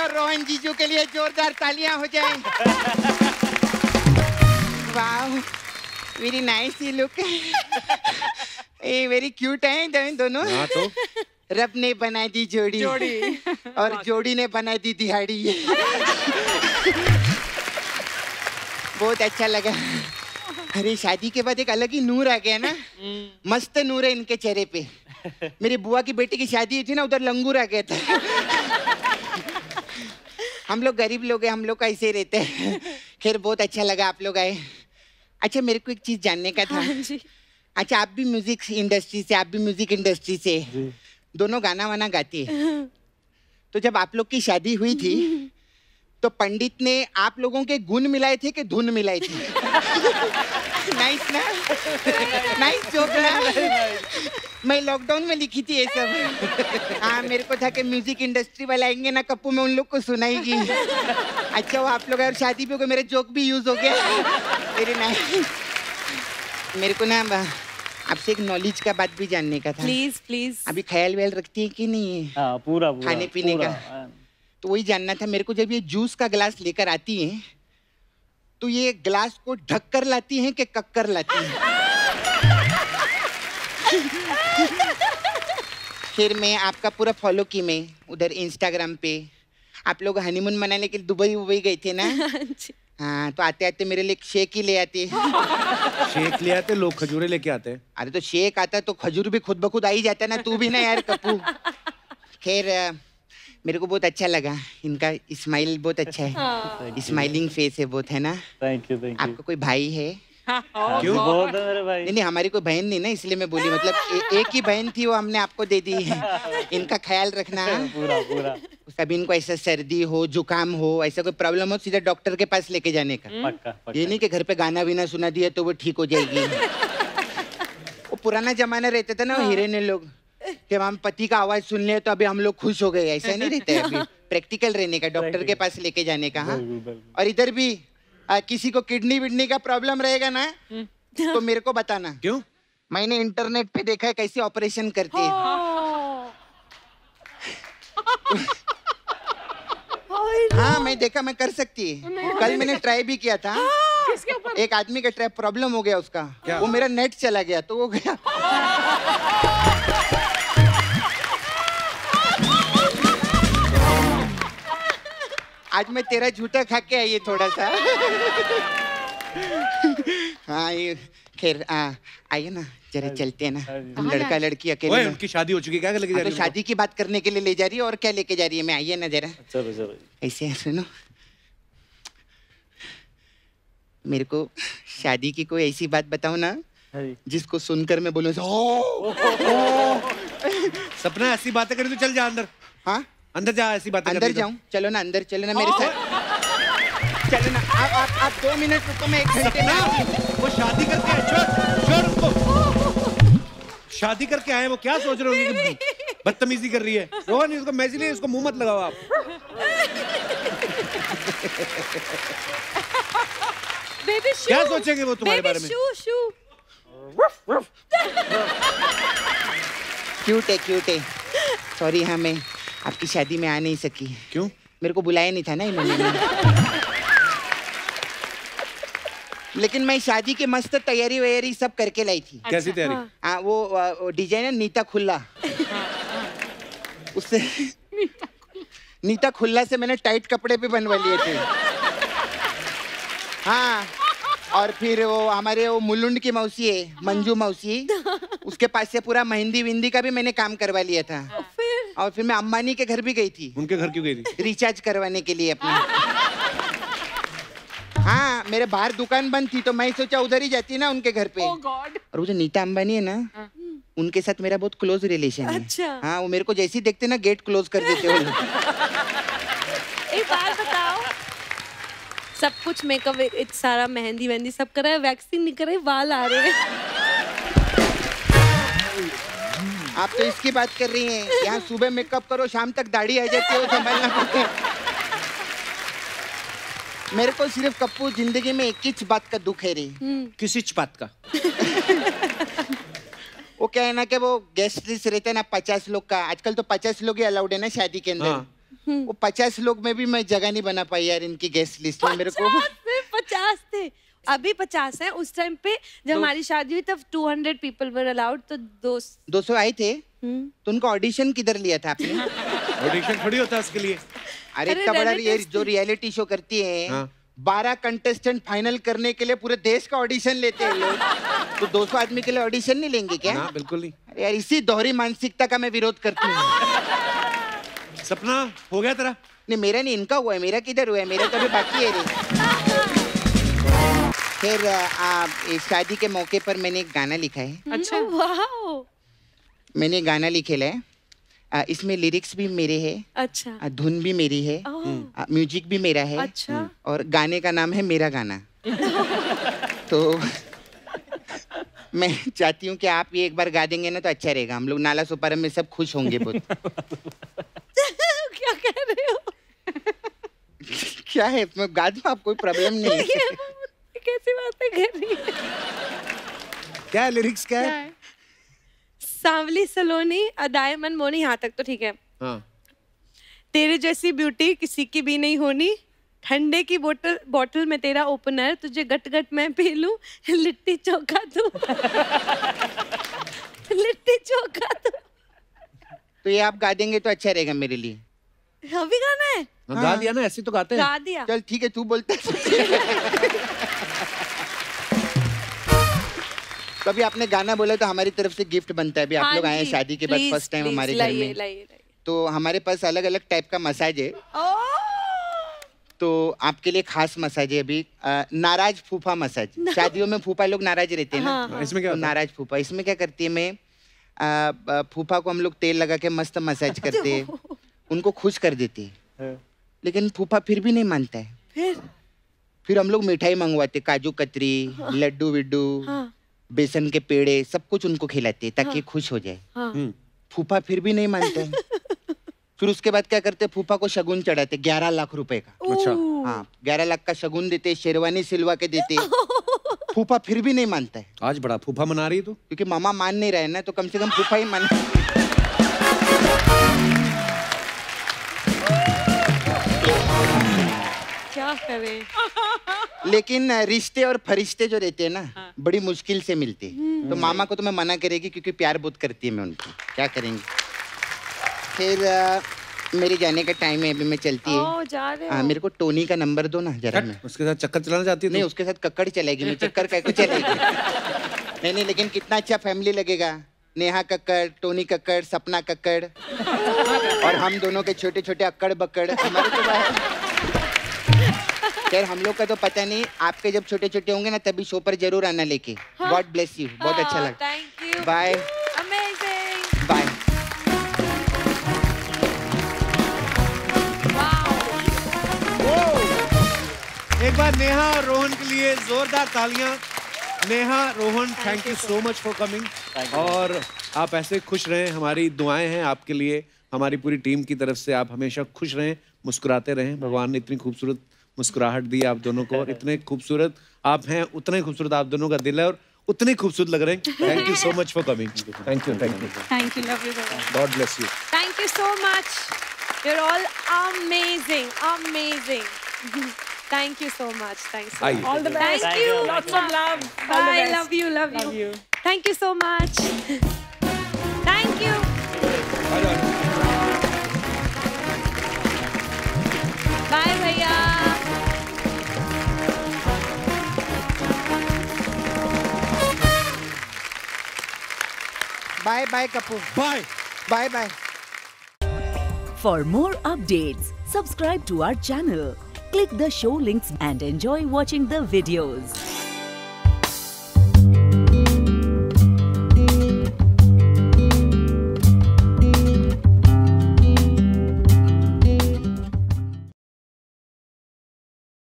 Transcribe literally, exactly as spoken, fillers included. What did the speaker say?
और रोहन जीजू के लिए जोरदार तालियां हो जाएं। वाह, वेरी नाइस ये लुक। ए वेरी क्यूट है दोनों। हाँ तो रब ने बना दी जोड़ी, जोड़ी। और जोड़ी ने बना दी दिहाड़ी। बहुत अच्छा लगा। अरे शादी के बाद एक अलग ही नूर आ गया ना, मस्त नूर है इनके चेहरे पे। मेरी बुआ की बेटी की शादी हुई थी ना, उधर लंगूर आ गया था। हम लोग गरीब लोग हैं, हम लोग का ऐसे ही रहते हैं। खैर बहुत अच्छा लगा आप लोग आए। अच्छा मेरे को एक चीज जानने का था। हाँ जी। अच्छा आप भी म्यूजिक इंडस्ट्री से, आप भी म्यूजिक इंडस्ट्री से, दोनों गाना वाना गाती है। तो जब आप लोग की शादी हुई थी तो पंडित ने आप लोगों के गुण मिलाए थे कि धुन मिलाई थी? नाइस ना, नाइस जोक ना। मैं लॉकडाउन में लिखी थी ये सब। हाँ मेरे को था कि म्यूजिक इंडस्ट्री वाले आएंगे ना कप्पू, में उन लोग को सुनाएगी। अच्छा वो आप लोग और शादी भी हो गए, मेरे जोक भी यूज हो गया। Very nice. मेरे को ना आपसे एक नॉलेज का बात भी जानने का था। Please please. अभी ख्याल व्याल रखती है कि नहीं? हाँ पूरा पूरा खाने पीने पूरा, का। तो वही जानना था मेरे को। जब ये जूस का गिलास लेकर आती हैं तो ये ग्लास को ढक कर लाती हैं कि कक कर लाती हैं? फिर मैं आपका पूरा फॉलो की, मैं उधर इंस्टाग्राम पे आप लोग हनीमून मनाने के लिए दुबई उबई गए थे ना। हाँ तो आते आते मेरे लिए शेक ही ले आते। शेक ले आते लोग, खजूरे लेके आते हैं। अरे तो शेक आता तो खजूर भी खुद ब खुद आ ही जाता ना। तू भी ना यार कप्पू। खैर मेरे को बहुत अच्छा लगा, इनका स्माइल बहुत अच्छा है। स्माइलिंग फेस है बहुत, है ना? Thank you thank you. आपका कोई भाई है? क्यों? बहुत है मेरे भाई। नहीं नहीं हमारी कोई बहन नहीं ना, इसलिए मैं बोली। मतलब ए, एक ही बहन थी, वो हमने आपको दे दी है। इनका ख्याल रखना पूरा पूरा। कभी इनको ऐसा सर्दी हो, जुकाम हो, ऐसा कोई प्रॉब्लम हो, सीधा डॉक्टर के पास लेके जाने का। पक्का, पक्का। ये नहीं कि घर पे गाना बीना सुना दिया तो वो ठीक हो जाएगी। वो पुराना जमाना रहता था ना, वो हिरेने लोग कि हम पति का आवाज सुन ले तो अभी हम लोग खुश हो गए। ऐसा नहीं रहता है अभी। प्रैक्टिकल रहने का, डॉक्टर के पास लेके जाने का। हाँ और इधर भी आ, किसी को किडनी विडनी का प्रॉब्लम रहेगा ना तो मेरे को बताना। क्यों? मैंने इंटरनेट पे देखा है कैसे ऑपरेशन करते हैं। हाँ मैं देखा, मैं कर सकती है। कल मैंने ट्राई भी किया था। एक आदमी का ट्राई प्रॉब्लम हो गया उसका। वो मेरा नेट चला गया तो वो गया। आज मैं तेरा झूठा खा के आई है थोड़ा सा। हाँ ये खैर आइए ना जरा, चलते हैं ना हम लड़का लड़की अकेले। उनकी शादी हो चुकी है, क्या लेके जा रही है? तो शादी की बात करने के लिए ले जा रही है, और क्या लेके जा रही है? मैं आइए ना जरा। चलो चलो। ऐसे सुनो, मेरे को शादी की कोई ऐसी बात बताओ ना जिसको सुनकर मैं बोलूं सपना ऐसी बातें करें तो चल जा अंदर। हाँ अंदर जा, ऐसी बातें अंदर जाऊं? चलो ना अंदर, चलो ना मेरे साथ। चलो ना आप आप आप दो मिनट रुको, मैं एक घंटे ना। वो शादी करके आए, छोड़ छोड़ उसको। शादी करके आए, वो क्या सोच रहे होंगे कि बदतमीजी कर रही है। रोहन इसको मैसी नहीं, इसको मुंह मत लगाओ आप। Baby shoo. क्या सोचेंगे वो तुम्हारे बारे में? Shoo shoo. क्यूट है क्यूट है। सॉरी हाँ मैं आपकी शादी में आ नहीं सकी। क्यों? मेरे को बुलाया नहीं था ना इन्होंने। लेकिन मैं शादी की मस्त तैयारी वैयारी सब करके लाई थी। कैसी तैयारी? हाँ वो, वो डिजाइनर नीता खुल्ला, उससे नीता खुल्ला से मैंने टाइट कपड़े भी बनवा लिए थे। हाँ और फिर वो हमारे वो मुलुंड की मौसी है, मंजू मौसी, उसके पास से पूरा मेहंदी विंदी का भी मैंने काम करवा लिया था। फिर? और फिर मैं अम्बानी के घर भी गई थी। उनके घर क्यों गई थी? रिचार्ज करवाने के लिए अपना। हाँ मेरे बाहर दुकान बंद थी तो मैं सोचा उधर ही जाती ना उनके घर पे। oh God. और वो जो नीता अंबानी है ना, उनके साथ मेरा बहुत क्लोज रिलेशन है। अच्छा। हाँ वो मेरे को जैसे ही देखते ना गेट क्लोज कर देते हो। एक बात बताओ, सब कुछ मेकअप सारा मेहंदी वेहंदी सब करा है, वैक्सिंग नहीं करे, बाल आ रहे हैं। आप तो इसकी बात कर रही हैं। यहाँ सुबह मेकअप करो, शाम तक दाढ़ी आ जाती है, संभालना पड़ता है। मेरे को सिर्फ कप्पू जिंदगी में एक ही बात का दुख है रे। किसी बात का? वो क्या है ना कि वो गेस्ट लिस्ट रहता है ना पचास लोग का, आजकल तो पचास लोग ही अलाउड है ना शादी के अंदर। हाँ। वो पचास लोग में भी मैं जगह नहीं बना पाई यार इनकी गेस्ट लिस्ट में। मेरे को पचास थे, अभी पचास है। उस टाइम पे जब हमारी शादी हुई तब two hundred people were allowed, तो दो दो सौ आए थे। तो उनका ऑडिशन किधर लिया था आपने? ऑडिशन थोड़ी होता है उसके लिए। अरे इतना बड़ा ये जो रियलिटी शो करती है, बारह कंटेस्टेंट फाइनल करने के लिए पूरे देश का ऑडिशन लेते हैं लोग। तो दो सौ आदमी के लिए ऑडिशन नहीं लेंगे क्या? ना, बिल्कुल नहीं। अरे यार इसी दोहरी मानसिकता का मैं विरोध करती हूँ। सपना हो गया तेरा? नहीं मेरा नहीं, इनका हुआ है। मेरा किधर हुआ है? मेरा तो अभी बाकी है रे। फिर आप शादी के मौके पर मैंने एक गाना लिखा है। अच्छा, वाह। मैंने गाना लिखेला है, इसमें लिरिक्स भी मेरे हैं। अच्छा। धुन भी मेरी है, म्यूजिक भी मेरा है। अच्छा। और गाने का नाम है मेरा गाना। तो मैं चाहती हूँ कि आप ये एक बार गा देंगे ना तो अच्छा रहेगा। हम लोग नाला सुपारम में सब खुश होंगे बहुत। क्या कह रहे हो? क्या है, मैं गा दूँ, आप कोई प्रॉब्लम नहीं है। कैसी बातें कर रही है? क्या है लिरिक्स? क्या है? सांवली सलोनी अदाए मन मोनी, यहाँ तक तो ठीक है। हाँ। तेरे जैसी ब्यूटी किसी की भी नहीं होनी, ठंडे की बोतल बोतल में तेरा ओपनर, तुझे गट गट मैं पी लूं, लिट्टी चोखा तू। लिट्टी चोखा तू। तो ये आप गा देंगे तो अच्छा रहेगा मेरे लिए। अभी गाना है? हाँ। गा दिया ना, ऐसे तो गाते हैं। गा दिया। चल ठीक है, तू बोलता है। कभी आपने गाना बोला तो हमारी तरफ से गिफ्ट बनता है। अभी आप लोग आए शादी के बाद फर्स्ट टाइम हमारे घर में, लाइए, लाइए। तो हमारे पास अलग अलग टाइप का मसाज है। तो आपके लिए खास मसाज है अभी, नाराज फूफा मसाज। शादियों में फूफा लोग नाराज रहते हैं ना। हाँ। इसमें क्या? तो नाराज फूफा। इसमें क्या करती है, मैं फूफा को हम लोग तेल लगा के मस्त मसाज करते हैं, उनको खुश कर देती है। लेकिन फूफा फिर भी नहीं मानता है। फिर फिर हम लोग मिठाई मंगवाते, काजू कतरी, लड्डू विड्डू, बेसन के पेड़े, सब कुछ उनको खिलाते ताकि हाँ। खुश हो जाए। हाँ। फूफा फिर भी नहीं मानते हैं। फिर उसके बाद क्या करते, फूफा को शगुन चढ़ाते ग्यारह लाख रुपए का। अच्छा। हाँ, ग्यारह लाख का शगुन देते, शेरवानी सिलवा के देते। फूफा फिर भी नहीं मानता है। आज बड़ा फूफा मना रही है तू? क्योंकि मामा मान नहीं रहे ना, तो कम से कम फूफा ही मान। क्या करें? लेकिन रिश्ते और फरिश्ते जो रहते हैं ना, हाँ। बड़ी मुश्किल से मिलते हैं। तो मामा को तो मैं मना करेगी क्योंकि प्यार बहुत करती है मैं उनको। क्या करेंगे? फिर आ, मेरे जाने का टाइम है, अभी मैं चलती है। ओ, जा रहे हो? आ, मेरे को टोनी का नंबर दो ना जरा। मैं उसके साथ चक्कर चलाना चाहती है? नहीं, उसके साथ कक्कड़ चलेगी। मैं चक्कर कैसे चलेगी? नहीं नहीं, लेकिन कितना अच्छा फैमिली लगेगा। नेहा कक्कड़, टोनी कक्कड़, सपना कक्कड़, और हम दोनों के छोटे छोटे अक्कड़ बक्कड़। हमारे तो खैर हम लोग का तो पता नहीं, आपके जब छोटे छोटे होंगे ना तभी शो पर जरूर आना लेके। God bless you. बहुत अच्छा लगा। Thank you. Bye. Amazing. Bye. एक बार नेहा और रोहन के लिए जोरदार तालियां। Neha, Rohan, thank you so much for coming. और आप ऐसे खुश रहें, हमारी दुआएं हैं आपके लिए, हमारी पूरी टीम की तरफ से। आप हमेशा खुश रहें, मुस्कुराते रहें। भगवान ने इतनी खूबसूरत मुस्कुराहट दी आप दोनों को, और इतने खूबसूरत आप हैं, उतने खूबसूरत आप दोनों का दिल है, और उतने खूबसूरत लग रहे हैं। Thank you so much for coming. Thank you, thank you, thank you, love you, God bless you. Thank you so much, you are all amazing, amazing. Thank you so much. Thanks. So much. All the best. Thank you. Lots of love. Bye. Love you. Love you. Love you. Thank you so much. Thank you. Bye, भैया. Bye, bye, Kapoor. Bye. Bye, bye. For more updates, subscribe to our channel. Click the show links and enjoy watching the videos.